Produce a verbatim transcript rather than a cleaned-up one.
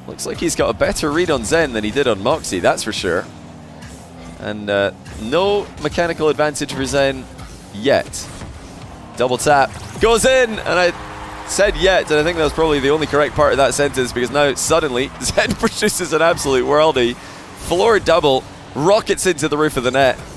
Looks like he's got a better read on Zen than he did on Moxie, that's for sure. And uh, no mechanical advantage for Zen yet. Double tap, goes in, and I said yet, and I think that was probably the only correct part of that sentence, because now suddenly Zen produces an absolute worldie. Floor double, rockets into the roof of the net.